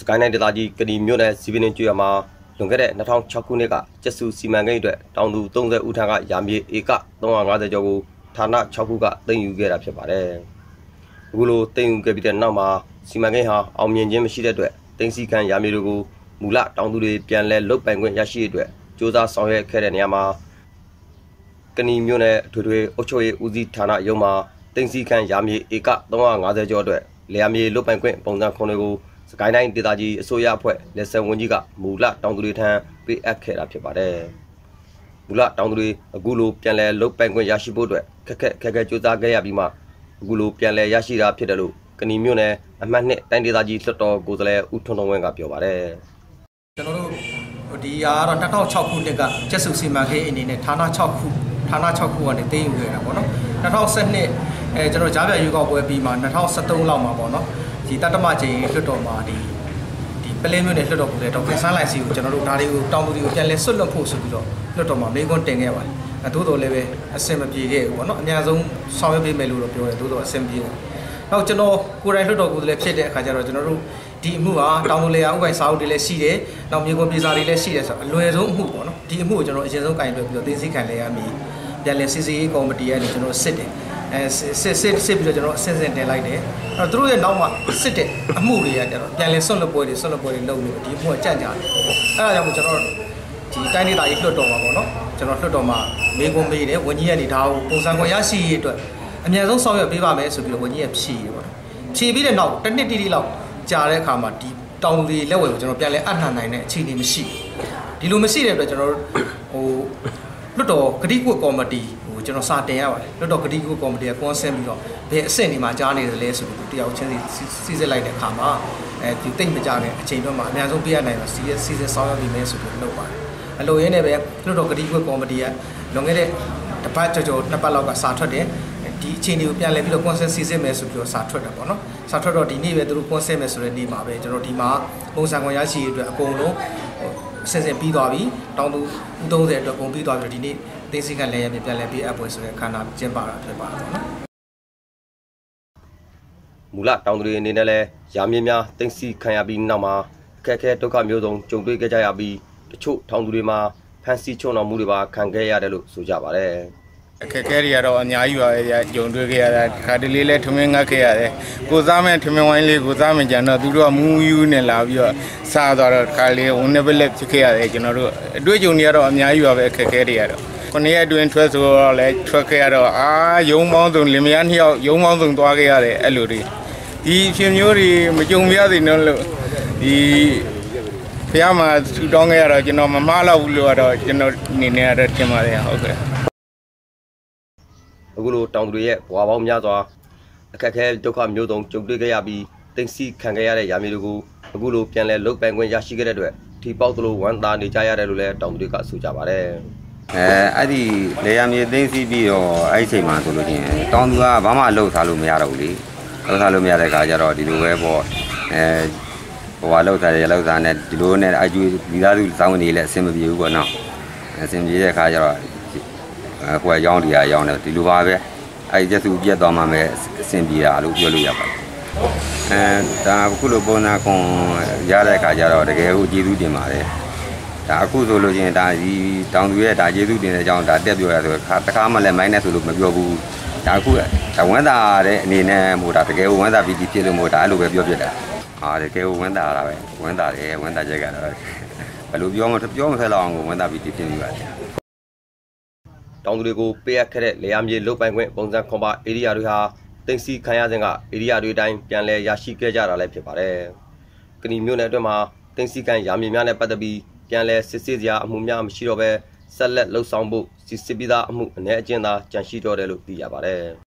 ကိုင်းတိုင်းဒေသကြီးကဏီမြို့နယ်စီပင်းကျွော်မှာလွန်ခဲ့တဲ့2006ခုနှစ်ကကျက်စုစီမံကိန်းအတွက်တောင်သူ30ဦးထံကရာမြေဧက350ကျော်ကိုဌာန6ခုကသိမ်းယူခဲ့တာဖြစ်ပါတယ်။အခုလိုသိမ်းယူခဲ့ပြီးတဲ့နောက်မှာစီမံကိန်းဟာအောင်မြင်ခြင်းမရှိတဲ့အတွက်သိမ်းဆည်းခံရာမြေတွေကိုမူလတောင်သူတွေပြန်လည်လုတ်ပိုင်ခွင့်ရရှိတဲ့အတွက်စ조사ဆောင်ရွက်ခဲ့တဲ့နေရာမှာကဏီမြို့နယ်အထွေထွေအုပ်ချုပ်ရေးဦးစီးဌာနရုံးမှာသိမ်းဆည်းခံရာမြေဧက350ကျော်အတွက်လယ်ယာမြေလုတ်ပိုင်ခွင့်ပုံစံ9တွေကိုစကိုင်းတိုင်းဒေသကြီးအစိုးရအဖွဲ့လက်ဆက်ဝန်ကြီးကမူလတောင်သူတွေထံပေးအပ်ခဲ့တာဖြစ်ပါတယ်။မူလတောင်သူတွေအခုလိုပြန်လည်လုတ်ပိုင်ခွင့်ရရှိဖို့အတွက်ခက်ခဲစ조사ခဲ့ရပြီးမှအခုလိုပြန်လည်ရရှိတာဖြစ်တယ်လို့ကဏီမြို့နယ်အမှတ်2တိုင်းဒေသကြီးလွှတ်တော်ကိုယ်စားလှယ်ဦးထွန်းထွန်းဝင်းကပြောပါတယ်။ကျွန်တော်တို့ဒီဟာတော့2006ခုနှစ်ကကျက်စုစီမံကိန်းအနေနဲ့ဌာန6ခုကနေသိမ်းယူခဲ့တာပေါ့နော်2012ကျွန်တော်ကြားပြရွေးကောက်ပွဲပြီးမှ2013လောက်မှာပေါ့နော်ဒီတတမချင်းလွှတ်တော်မှာဒီပလင်းမျိုးနဲ့လွှတ်တော်ကိုလည်းဒေါက်တာဆန်းလိုက်စီကိုကျွန်တော်တို့ဒါတွေကိုတောင်သူတွေကိုပြန်လဲဆွတ်လွတ်ဖို့ဆိုပြီးတော့လွှတ်တော်မှာမေးခွန်းတင်ခဲ့ပါတယ်။သို့တော်လည်းပဲအဆင်မပြေခဲ့ဘူးပေါ့နော်အများဆုံးဆောင်ရွက်ပေးမယ်လို့တော့ပြောတယ်သို့တော်အဆင်ပြေတယ်။နောက်ကျွန်တော်ကိုယ်တိုင်လွှတ်တော်ကိုလည်းဖြစ်တဲ့အခါကျတော့ကျွန်တော်တို့ဒီအမှုဟာတောင်သူလေယာဥပိုင်စာအုပ်တွေလည်းရှိတယ်။နောက်မြေကွန်ပြေစာတွေလည်းရှိတယ်ဆိုတော့အလွယ်ဆုံးအမှုပေါ့နော်။ဒီအမှုကိုကျွန်တော်အရင်ဆုံးကင်တွယ်ပြီးတော့သိသိခံလဲရမည်။ပြန်လဲစစ်စေးကော်မတီကနေကျွန်တော်စစ်တယ်။စစ်ပြီးတော့ကျွန်တော်အစင်တင်လိုက်တယ်။အဲ့တော့သူတို့ရဲ့နောက်မှာစစ်တဲ့အမှုတွေကကျတော့ပြန်လဲဆွတ်လွတ်ပွဲတွေလုပ်နေဒီအမှုကကြန့်ကြတယ်။အဲ့ဒါကြောင့်ကျွန်တော်ဒီတိုင်းဒေသကြီးလွှတ်တော်မှာပေါ့နော်။ကျွန်တော်လွှတ်တော်မှာမေးခွန်းမေးတယ်ဝန်ကြီးကနေဒါကိုပုံစံခွန်ရရှိရေးအတွက်အများဆုံးဆောင်ရွက်ပေးပါမယ်ဆိုပြီးတော့ဝန်ကြီးကဖြေတယ်ပေါ့နော်။ဖြေပြီးတဲ့နောက်တစ်နှစ်တိလောက်ကြာတဲ့အခါမှာဒီတောင်သူတွေလက်ဝယ်ကိုကျွန်တော်ပြန်လဲအနှံနိုင်တဲ့အခြေအနေမရှိဒီလိုမရှိတဲ့အတွက်ကျွန်တော်လွှတ်တော်ဂတိကွကော်မတီကျွန်တော်စာတင်ရပါတယ်လွှတ်တော်ဂတိကွကော်မတီကကွန်ဆင်းပြီးတော့ဘယ်အဆင့်ဒီမှာကြားနေတယ်လဲဆိုပြီးတယောက်ချင်းစီစစ်လိုက်တဲ့အခါမှာဒီတိတ်မကြတဲ့အချိန်တော့မှအများဆုံးပြရနိုင်တော့စီစစ်ဆောင်ရွက်ပြီးမယ်ဆိုပြီးလုပ်ပါတယ်အလိုရင်းနဲ့ပဲလွှတ်တော်ဂတိကွကော်မတီကလွန်ခဲ့တဲ့တစ်ပတ်ကျော်နှစ်ပတ်လောက်ကစာထွက်တယ်ဒီအချိန်တွေကိုပြန်လဲပြီးတော့ consent စီစစ်မယ်ဆိုပြီးတော့စာထွက်တယ်ပေါ့နော်စာထွက်တော့ဒီနေ့ပဲသူတို့ consent မယ်ဆိုတဲ့နေ့မှာပဲကျွန်တော်ဒီမှာပုံစံခွန်ရရှိရေးအတွက်အကုန်လုံးအစင်ပြီးသွားပြီတောင်သူ30အတွက်ကုန်ပြီးသွားပြီဒီနေ့သိစိတ်ကလည်းရပြပြန်လဲပြီးအပ်ပွဲဆိုတဲ့ခန္ဓာကျင်းပတာဖြစ်ပါတယ်ပေါ့နော်မူလတောင်သူတွေအနေနဲ့လည်းရာမြင့်များသိသိခံရပြီးနောက်မှာအခက်အခဲဒုက္ခမျိုးစုံကြုံတွေ့ခဲ့ကြရပြီးတချို့ထောင်သူတွေမှာဖန်ဆီးချုံတော်မှုတွေပါခံခဲ့ရတယ်လို့ဆိုကြပါတယ်အခက်အခဲတွေကတော့အများကြီးပါပဲကြုံတွေ့ခဲ့ရတာခါတလေလဲထမင်းငတ်ခဲ့ရတယ်ကိုစားမဲ့ထမင်းဝိုင်းလေးကိုစားမဲ့ကြံတော့သူတို့ကမူးယူနဲ့လာပြီးတော့စားသွားတော့ခါလေးဝန်းနေပလက်ဖြစ်ခဲ့ရတယ်ကျွန်တော်တို့အတွေ့အကြုံတွေကတော့အများကြီးပါပဲအခက်အခဲတွေကတော့ခုနှစ်ရက်အတွင်းထွက်ဆိုတော့လဲထွက်ခဲ့ရတော့ရုံပေါင်းစုံလင်မယားနှစ်ယောက်ရုံပေါင်းစုံသွားခဲ့ရတယ်အဲ့လိုတွေဒီဖြစ်မျိုးတွေမကြုံပြရသေးနော်လို့ဒီဖះမှာထူတောင်းခဲ့ရတော့ကျွန်တော်မမှားတော့ဘူးလို့ကတော့ကျွန်တော်အနေနဲ့ကတော့ထင်ပါတယ်ဟုတ်ကဲ့အခုလိုတောင်သူတွေရဲ့ဘဝပေါင်းများစွာအခက်အခဲဒုက္ခမျိုးစုံကြုံတွေ့ခဲ့ရပြီးသိသိခံခဲ့ရတဲ့ရာမြေတွေကိုအခုလိုပြန်လဲလုတ်ပိုင်ခွင့်ရရှိခဲ့တဲ့အတွက်ဒီပေါက်သလိုဝမ်းသာနေကြရတယ်လို့လည်းတောင်သူတွေကဆိုကြပါတယ်အဲ့ဒီလေယာမြေသိသိပြီးတော့အဲ့ဒီအချိန်မှာဆိုလို့ချင်းတောင်သူကဘာမှလှုပ်ထားလို့မရတော့ဘူးလေလှုပ်ထားလို့မရတဲ့အခါကျတော့ဒီလိုပဲပေါ့ဟိုကလှုပ်ထားတဲ့လှုပ်ထားနဲ့ဒီလိုနဲ့အကျွေးမိသားစုစောင်းနေလဲအဆင်မပြေဘူးပေါ့နော်အဆင်ပြေတဲ့အခါကျတော့ကိုယ်ရောင်းတရားရောင်းတယ်ဒီလိုပါပဲအဲ့ဒီကျစုပြတ်သွားမှပဲအဆင်ပြေတာလို့ပြောလို့ရပါတယ်ဒါအခုလိုပုံနာကွန်ရတဲ့အခါကျတော့တကယ်ကိုကျေးဇူးတင်ပါတယ်ဒါအခုဆိုလို့ချင်းဒါဒီတောင်သူရဲ့ဒါကျေးဇူးတင်တဲ့အကြောင်းဒါတက်ပြောရဆိုတခါမှလည်းမိုင်းနဲ့ဆိုလို့မပြောဘူးဒါအခုဝမ်းသာတဲ့အနေနဲ့ဟိုဒါတကယ်ကိုဝမ်းသာပြီးဖြစ်လို့မို့ဒါအဲ့လိုပဲပြောပြတာတကယ်ကိုဝမ်းသာတာပဲဝမ်းသာတယ်ဝမ်းသာချက်ကတော့ဘယ်လိုပြောမထက်လောက်အောင်ကိုဝမ်းသာပြီးဖြစ်နေပါတယ်တောင်သူတွေကိုပေးအပ်ခဲ့တဲ့လေယာမြေလုတ်ပိုင်ခွင့်ပုံစံခွန်ပါဧရိယာတွေဟာသိသိခံရစဉ်ကဧရိယာတွေတိုင်းပြန်လည်ရရှိခဲ့ကြတာလည်းဖြစ်ပါတယ်။ကဏီမြို့နယ်အတွင်းမှာသိသိခံရာမြေများနဲ့ပတ်သက်ပြီးပြန်လည်စစ်ဆေးစရာအမှုများမရှိတော့ဘဲဆက်လက်လှုပ်ဆောင်ဖို့စစ်ပြီးသားအမှုအနည်းအကျဉ်းသာကြန့်ရှိတော့တယ်လို့သိရပါတယ်။